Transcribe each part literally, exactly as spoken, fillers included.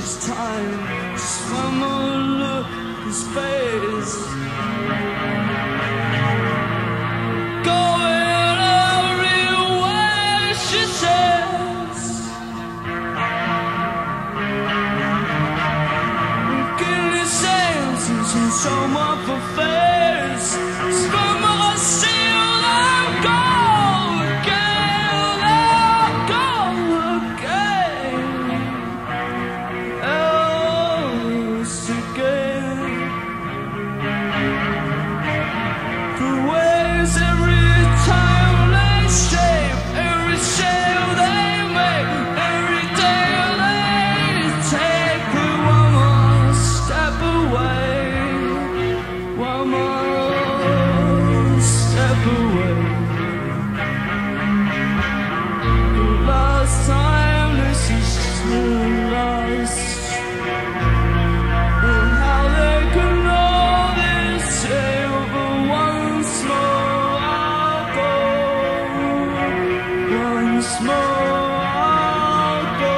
this time. Just one more look at his face. Going everywhere, she says. Getting his senses and so much for face. Spun my seal and go again, and go again. Else again. The ways every time they shape, every shape they make, every day they take. But one more step away, one more step away. The last time this is realized. And how they could know this tale, but once more I'll go. Once more I'll go.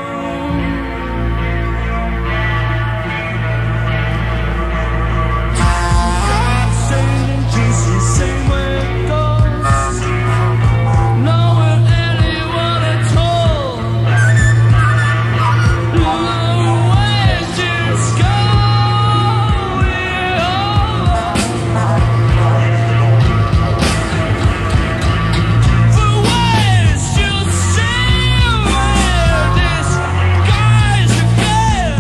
Same just the same way it goes. Knowing anyone at all. The ways just go. The ways just seem weird, disguised again.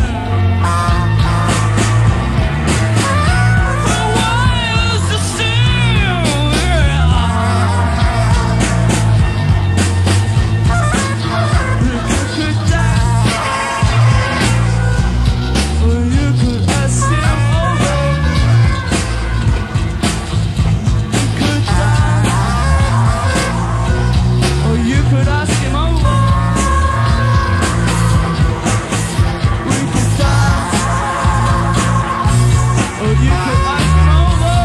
The ways just seem weird. You could die, or you could ask him over. You could die, or you could ask him over. We could die, or you could ask him over.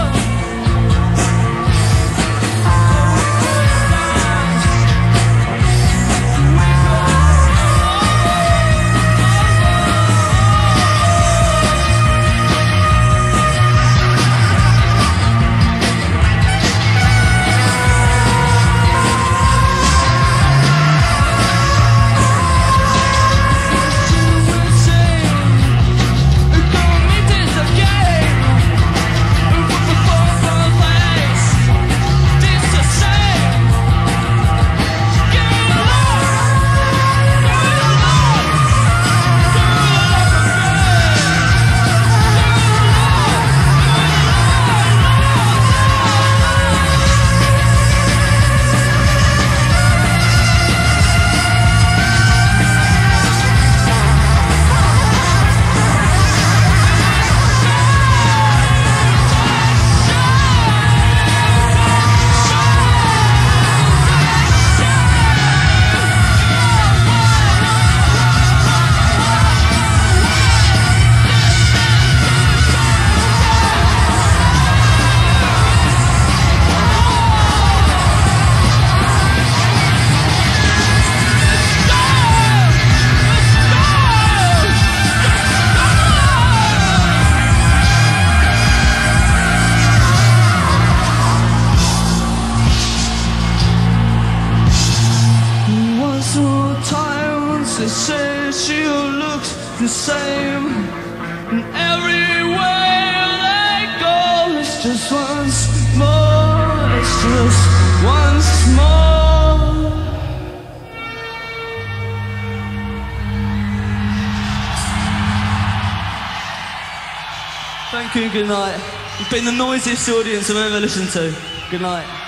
Once more times they say she looks the same, and everywhere they go it's just once more, it's just once more. Thank you, good night. You've been the noisiest audience I've ever listened to. Good night.